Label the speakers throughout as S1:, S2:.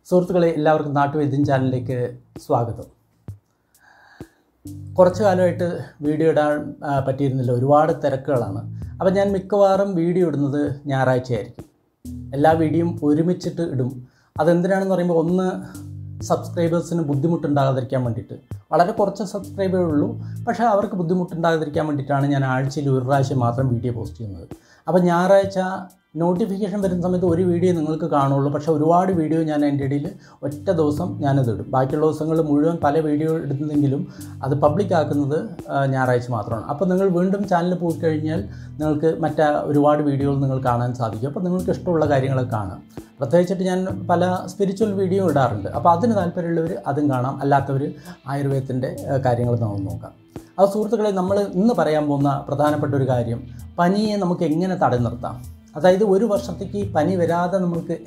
S1: സുഹൃത്തുക്കളെ, എല്ലാവർക്കും നാട്ടുവൈദ്യം ചാനലിലേക്ക് സ്വാഗതം. കുറച്ചു കാലമായിട്ട് വീഡിയോ ഇടാൻ പറ്റിയിരുന്നില്ല, ഒരുപാട് തിരക്കുകളാണ്. അപ്പോൾ ഞാൻ മിക്കവാറും വീഡിയോ ഇടുന്നത് ഞായറാഴ്ചയായിരിക്കും. എല്ലാ വീഡിയോയും ഒരുമിച്ചിട്ട് ഇടും. അതെന്തിനാണെന്ന് പറയുമ്പോൾ, ഒന്ന് സബ്സ്ക്രൈബേഴ്സിന് ബുദ്ധിമുട്ടുണ്ടാകാതിരിക്കാൻ വേണ്ടിയിട്ട്. വളരെ കുറച്ച് സബ്സ്ക്രൈബറേ ഉള്ളൂ, പക്ഷേ അവർക്ക് ബുദ്ധിമുട്ടുണ്ടാകാതിരിക്കാൻ വേണ്ടിയിട്ടാണ് ഞാൻ ആഴ്ചയിൽ ഒരു പ്രാവശ്യം മാത്രം വീഡിയോ പോസ്റ്റ് ചെയ്യുന്നത്. അപ്പോൾ ഞായറാഴ്ച നോട്ടിഫിക്കേഷൻ വരുന്ന സമയത്ത് ഒരു വീഡിയോ നിങ്ങൾക്ക് കാണുള്ളൂ, പക്ഷേ ഒരുപാട് വീഡിയോ ഞാൻ എൻ്റെ ഇടയിൽ ഒറ്റ ദിവസം ഞാനത് ഇടും. ബാക്കിയുള്ള ദിവസങ്ങൾ മുഴുവൻ പല വീഡിയോ ഇടുന്നെങ്കിലും അത് പബ്ലിക് ആക്കുന്നത് ഞായറാഴ്ച മാത്രമാണ്. അപ്പോൾ നിങ്ങൾ വീണ്ടും ചാനലിൽ പോയി കഴിഞ്ഞാൽ നിങ്ങൾക്ക് ഒരുപാട് വീഡിയോകൾ നിങ്ങൾ കാണാൻ സാധിക്കും. അപ്പോൾ നിങ്ങൾക്ക് ഇഷ്ടമുള്ള കാര്യങ്ങളൊക്കെ കാണാം. പ്രത്യേകിച്ചിട്ട് ഞാൻ പല സ്പിരിച്വൽ വീഡിയോ ഇടാറുണ്ട്. അപ്പോൾ അതിന് താല്പര്യമുള്ളവർ അതും കാണാം, അല്ലാത്തവർ ആയുർവേദത്തിൻ്റെ കാര്യങ്ങൾ നമുക്ക് നോക്കാം. അത് സുഹൃത്തുക്കളെ, നമ്മൾ ഇന്ന് പറയാൻ പോകുന്ന പ്രധാനപ്പെട്ട ഒരു കാര്യം, പനിയെ നമുക്ക് എങ്ങനെ തടഞ്ഞു നിർത്താം. അതായത് ഒരു വർഷത്തേക്ക് പനി വരാതെ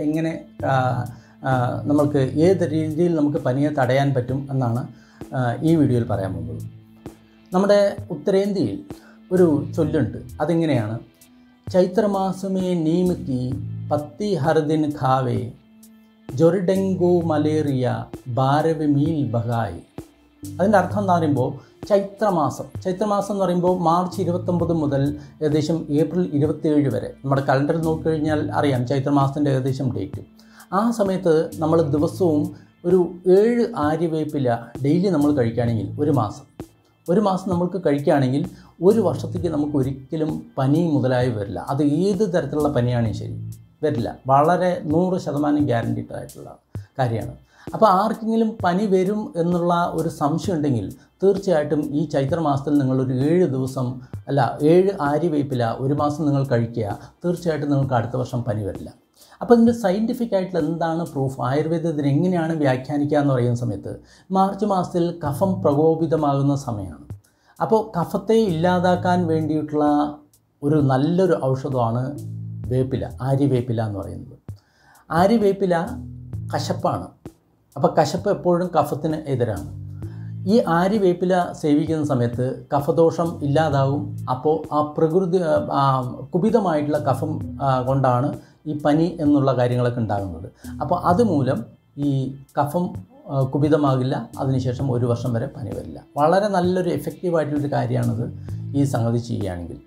S1: നമുക്ക് ഏത് രീതിയിൽ നമുക്ക് പനിയെ തടയാൻ പറ്റും എന്നാണ് ഈ വീഡിയോയിൽ പറയാൻ പോകുന്നത്. നമ്മുടെ ഉത്തരേന്ത്യയിൽ ഒരു ചൊല്ലുണ്ട്. അതിങ്ങനെയാണ്: ചൈത്രമാസമേ നീം കി പത്തി ഹർ ദിൻ ഖാവേ, ജൊർ ഡെങ്കു മലേറിയ 12 മീൽ ബഹായ്. അതിൻ്റെ അർത്ഥം എന്ന് പറയുമ്പോൾ, ചൈത്രമാസം എന്ന് പറയുമ്പോൾ മാർച്ച് 29 മുതൽ ഏകദേശം ഏപ്രിൽ 27 വരെ നമ്മുടെ കലണ്ടറിൽ നോക്കിക്കഴിഞ്ഞാൽ അറിയാം ചൈത്രമാസത്തിൻ്റെ ഏകദേശം ഡേറ്റ്. ആ സമയത്ത് നമ്മൾ ദിവസവും ഒരു 7 ആര്യവേപ്പില ഡെയിലി നമ്മൾ കഴിക്കുകയാണെങ്കിൽ ഒരു മാസം നമ്മൾക്ക് കഴിക്കുകയാണെങ്കിൽ ഒരു വർഷത്തേക്ക് നമുക്ക് ഒരിക്കലും പനി മുതലായി വരില്ല. അത് ഏത് തരത്തിലുള്ള പനിയാണെങ്കിൽ ശരി വരില്ല. വളരെ 100% ഗ്യാരണ്ടീഡ് ആയിട്ടുള്ള കാര്യമാണ്. അപ്പോൾ ആർക്കെങ്കിലും പനി വരും എന്നുള്ള ഒരു സംശയം ഉണ്ടെങ്കിൽ തീർച്ചയായിട്ടും ഈ ചൈത്രമാസത്തിൽ നിങ്ങളൊരു 7 ആര്യവേപ്പില ഒരു മാസം നിങ്ങൾ കഴിക്കുക. തീർച്ചയായിട്ടും നിങ്ങൾക്ക് അടുത്ത വർഷം പനി വരില്ല. അപ്പോൾ ഇതിൻ്റെ സയൻറ്റിഫിക് ആയിട്ടുള്ള എന്താണ് പ്രൂഫ്, ആയുർവേദത്തിന് എങ്ങനെയാണ് വ്യാഖ്യാനിക്കുക എന്ന് പറയുന്ന സമയത്ത്, മാർച്ച് മാസത്തിൽ കഫം പ്രകോപിതമാകുന്ന സമയമാണ്. അപ്പോൾ കഫത്തെ ഇല്ലാതാക്കാൻ വേണ്ടിയിട്ടുള്ള ഒരു നല്ലൊരു ഔഷധമാണ് ആര്യവേപ്പില എന്ന് പറയുന്നത്. ആര്യവേപ്പില കശപ്പാണ്. അപ്പോൾ കശപ്പ് എപ്പോഴും കഫത്തിന് എതിരാണ്. ഈ ആര്യവേപ്പില സേവിക്കുന്ന സമയത്ത് കഫദോഷം ഇല്ലാതാവും. അപ്പോൾ കുപിതമായിട്ടുള്ള കഫം കൊണ്ടാണ് ഈ പനി എന്നുള്ള കാര്യങ്ങളൊക്കെ ഉണ്ടാകുന്നത്. അപ്പോൾ അതുമൂലം ഈ കഫം കുപിതമാകില്ല. അതിനുശേഷം ഒരു വർഷം വരെ പനി വരില്ല. വളരെ നല്ലൊരു എഫക്റ്റീവായിട്ടുള്ളൊരു കാര്യമാണത് ഈ സംഗതി ചെയ്യുകയാണെങ്കിൽ.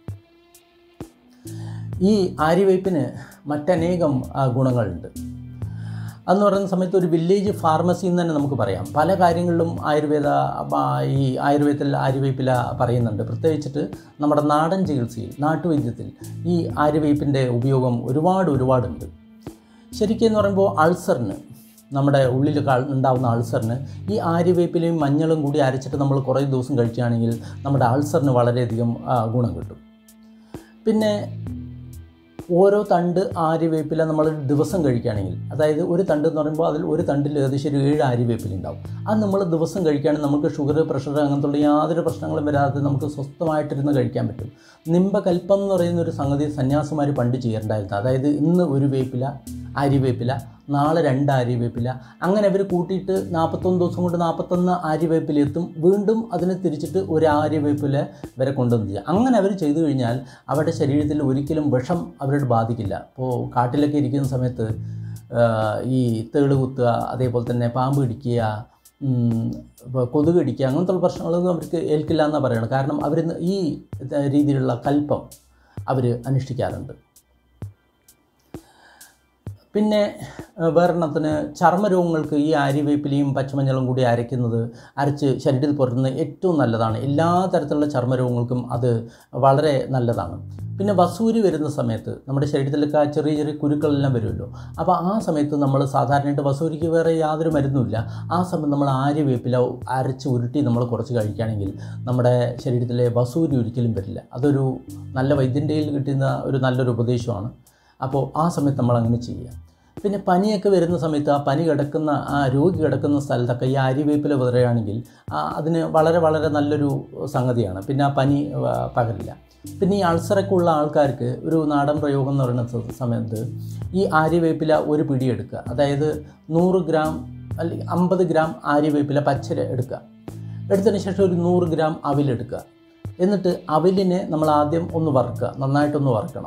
S1: ഈ ആര്യവേപ്പിന് മറ്റനേകം ഗുണങ്ങളുണ്ട്. അതെന്ന് പറയുന്ന സമയത്ത് ഒരു വില്ലേജ് ഫാർമസി എന്ന് തന്നെ നമുക്ക് പറയാം. പല കാര്യങ്ങളിലും ആയുർവേദത്തിൽ ആര്യവേപ്പില പറയുന്നുണ്ട്. പ്രത്യേകിച്ചിട്ട് നമ്മുടെ നാടൻ ചികിത്സയിൽ, നാട്ടുവൈദ്യത്തിൽ ഈ ആര്യവേപ്പിൻ്റെ ഉപയോഗം ഒരുപാടുണ്ട്. ശരിക്കും എന്ന് പറയുമ്പോൾ അൾസറിന്, നമ്മുടെ ഉള്ളിൽ ഉണ്ടാകുന്ന അൾസറിന് ഈ ആര്യവേപ്പിലയും മഞ്ഞളും കൂടി അരച്ചിട്ട് നമ്മൾ കുറേ ദിവസം കഴിക്കുകയാണെങ്കിൽ നമ്മുടെ അൾസറിന് വളരെയധികം ഗുണം കിട്ടും. പിന്നെ ഓരോ തണ്ട് ആര്യവേപ്പില നമ്മൾ ദിവസം കഴിക്കുകയാണെങ്കിൽ, അതായത് ഒരു തണ്ട് എന്ന് പറയുമ്പോൾ അതിൽ ഒരു തണ്ടിൽ ഏകദേശം 7 ആര്യവേപ്പില ഉണ്ടാവും. അത് നമ്മൾ ദിവസം കഴിക്കുകയാണെങ്കിൽ നമുക്ക് ഷുഗർ, പ്രഷർ അങ്ങനത്തുള്ള യാതൊരു പ്രശ്നങ്ങളും വരാതെ നമുക്ക് സ്വസ്ഥമായിട്ടിരുന്ന് കഴിക്കാൻ പറ്റും. നിംബകൽപ്പം എന്ന് പറയുന്ന ഒരു സംഗതി സന്യാസിമാർ പണ്ട് ചെയ്യാറുണ്ടായിരുന്നു. അതായത് ഇന്ന് ഒരു ആര്യവേപ്പില, നാളെ 2 ആര്യവേപ്പില, അങ്ങനെ അവർ കൂട്ടിയിട്ട് 41 ദിവസം കൊണ്ട് 41 ആര്യവേപ്പില എത്തും. വീണ്ടും അതിനെ തിരിച്ചിട്ട് ഒരു ആര്യവേപ്പില വരെ കൊണ്ടുവന്ന് ചെയ്യുക. അങ്ങനെ അവർ ചെയ്തു കഴിഞ്ഞാൽ അവരുടെ ശരീരത്തിൽ ഒരിക്കലും വിഷം അവരോട് ബാധിക്കില്ല. ഇപ്പോൾ കാട്ടിലൊക്കെ ഇരിക്കുന്ന സമയത്ത് ഈ തേള് കുത്തുക, അതേപോലെ തന്നെ പാമ്പ് കടിക്കുക, കൊതുക് കടിക്കുക, അങ്ങനത്തെ പ്രശ്നങ്ങളൊന്നും അവർക്ക് ഏൽക്കില്ല എന്നാണ് പറയുന്നത്. കാരണം അവർ ഈ രീതിയിലുള്ള കൽപ്പം അവർ അനുഷ്ഠിക്കാറുണ്ട്. പിന്നെ വേറെണ്ണത്തിന് ചർമ്മരോഗങ്ങൾക്ക് ഈ ആര്യവേപ്പിലയും പച്ചമഞ്ഞളും കൂടി അരച്ച് ശരീരത്തിൽ പുരട്ടുന്നത് ഏറ്റവും നല്ലതാണ്. എല്ലാ തരത്തിലുള്ള ചർമ്മരോഗങ്ങൾക്കും അത് വളരെ നല്ലതാണ്. പിന്നെ വസൂരി വരുന്ന സമയത്ത് നമ്മുടെ ശരീരത്തിലൊക്കെ ചെറിയ കുരുക്കളെല്ലാം വരുമല്ലോ. അപ്പോൾ ആ സമയത്ത് നമ്മൾ സാധാരണയായിട്ട് വസൂരിക്ക് വേറെ യാതൊരു മരുന്നുമില്ല. ആ സമയത്ത് നമ്മൾ ആര്യവേപ്പില അരച്ച് ഉരുട്ടി നമ്മൾ കുറച്ച് കഴിക്കുകയാണെങ്കിൽ നമ്മുടെ ശരീരത്തിലെ വസൂരി ഒരിക്കലും വരില്ല. അതൊരു നല്ല വൈദ്യൻ്റെ കയ്യിൽ കിട്ടുന്ന ഒരു നല്ലൊരു ഉപദേശമാണ്. അപ്പോൾ ആ സമയത്ത് നമ്മൾ അങ്ങനെ ചെയ്യുക. പിന്നെ പനിയൊക്കെ വരുന്ന സമയത്ത് രോഗി കിടക്കുന്ന സ്ഥലത്തൊക്കെ ഈ ആര്യവേപ്പില വിതറുകയാണെങ്കിൽ അതിന് വളരെ നല്ലൊരു സംഗതിയാണ്. പിന്നെ ആ പനി പകരില്ല. പിന്നെ ഈ അൾസറൊക്കെ ഉള്ള ആൾക്കാർക്ക് ഒരു നാടൻ പ്രയോഗം എന്ന് പറയുന്ന സമയത്ത് ഈ ആര്യവേപ്പില ഒരു പിടി എടുക്കുക. അതായത് 100 ഗ്രാം അല്ലെങ്കിൽ 50 ഗ്രാം ആര്യവേപ്പില പച്ചര എടുക്കുക. എടുത്തതിന് ശേഷം ഒരു 100 ഗ്രാം അവിലെടുക്കുക. എന്നിട്ട് അവിലിനെ നമ്മൾ ആദ്യം ഒന്ന് വറുക്കുക, നന്നായിട്ടൊന്ന് വറുക്കണം.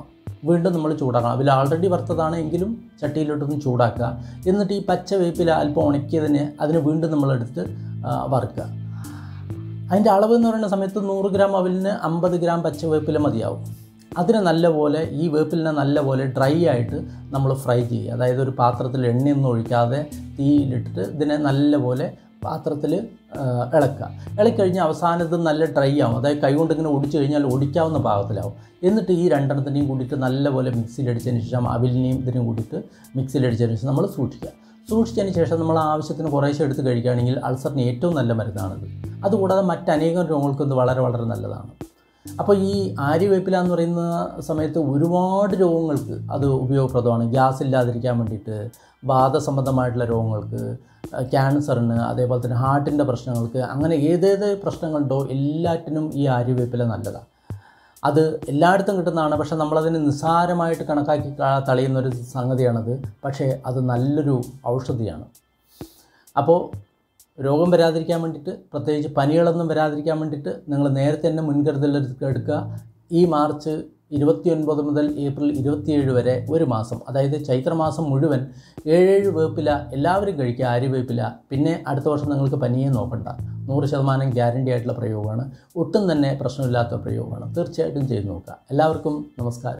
S1: വീണ്ടും നമ്മൾ ചൂടാക്കണം. അതിൽ ആൾറെഡി വറുത്തതാണ് എങ്കിലും ചട്ടിയിലിട്ടൊന്ന് ചൂടാക്കുക. എന്നിട്ട് ഈ പച്ച വേപ്പില അല്പം ഉണക്കിയതിന് അതിന് വീണ്ടും നമ്മളെടുത്ത് വറുക്കുക. അതിൻ്റെ അളവ് എന്ന് പറയുന്ന സമയത്ത് 100 ഗ്രാം അവിലിന് 50 ഗ്രാം പച്ച വേപ്പില മതിയാവും. അതിനെ നല്ലപോലെ ഈ വേപ്പിലിനെ നല്ലപോലെ ഡ്രൈ ആയിട്ട് നമ്മൾ ഫ്രൈ ചെയ്യുക. അതായത് ഒരു പാത്രത്തിൽ എണ്ണയൊന്നും ഒഴിക്കാതെ തീയിലിട്ടിട്ട് ഇതിനെ നല്ലപോലെ പാത്രത്തിൽ ഇളക്കുക. ഇളക്കിക്കഴിഞ്ഞാൽ അവസാനത്ത് നല്ല ഡ്രൈ ആവും. അതായത് കൈകൊണ്ട് ഇങ്ങനെ ഒടിച്ചു കഴിഞ്ഞാൽ ഒടിക്കാവുന്ന പാകത്തിലാവും. എന്നിട്ട് ഈ രണ്ടെണ്ണത്തിനെയും കൂടിയിട്ട് നല്ലപോലെ മിക്സിയിലടിച്ചതിന് ശേഷം അവിലിനെയും ഇതിനും കൂടിയിട്ട് മിക്സിയിലടിച്ചതിന് ശേഷം നമ്മൾ സൂക്ഷിച്ചതിന് ശേഷം നമ്മൾ ആവശ്യത്തിന് കുറേശ്ശെ എടുത്ത് കഴിക്കുകയാണെങ്കിൽ അൾസറിന് ഏറ്റവും നല്ല മരുന്നാണിത്. അതുകൂടാതെ മറ്റനേകം രോഗങ്ങൾക്കും ഇത് വളരെ വളരെ നല്ലതാണ്. അപ്പോൾ ഈ ആര്യവേപ്പില എന്ന് പറയുന്ന സമയത്ത് ഒരുപാട് രോഗങ്ങൾക്ക് അത് ഉപയോഗപ്രദമാണ്. ഗ്യാസ് ഇല്ലാതിരിക്കാൻ വേണ്ടിയിട്ട്, വാതസംബന്ധമായിട്ടുള്ള രോഗങ്ങൾക്ക്, ക്യാൻസറിന്, അതേപോലെ തന്നെ ഹാർട്ടിൻ്റെ പ്രശ്നങ്ങൾക്ക്, അങ്ങനെ ഏതേത് പ്രശ്നങ്ങളുണ്ടോ എല്ലാറ്റിനും ഈ ആര്യവേപ്പില നല്ലതാണ്. അത് എല്ലായിടത്തും കിട്ടുന്നതാണ്. പക്ഷേ നമ്മളതിന് നിസ്സാരമായിട്ട് കണക്കാക്കി തളയുന്നൊരു സംഗതിയാണത്. പക്ഷേ അത് നല്ലൊരു ഔഷധിയാണ്. അപ്പോൾ രോഗം വരാതിരിക്കാൻ വേണ്ടിയിട്ട്, പ്രത്യേകിച്ച് പനികളൊന്നും വരാതിരിക്കാൻ വേണ്ടിയിട്ട് നിങ്ങൾ നേരത്തെ തന്നെ മുൻകരുതൽ എടുക്കുക. ഈ മാർച്ച് 29 മുതൽ ഏപ്രിൽ 27 വരെ ഒരു മാസം, അതായത് ചൈത്രമാസം മുഴുവൻ 7 വേപ്പില എല്ലാവരും കഴിക്കുക, ആര്യവേപ്പില. പിന്നെ അടുത്ത വർഷം നിങ്ങൾക്ക് പനിയെ നോക്കണ്ട. 100% ഗ്യാരണ്ടി ആയിട്ടുള്ള പ്രയോഗമാണ്. ഒട്ടും തന്നെ പ്രശ്നമില്ലാത്ത പ്രയോഗമാണ്. തീർച്ചയായിട്ടും ചെയ്ത് നോക്കുക. എല്ലാവർക്കും നമസ്കാരം.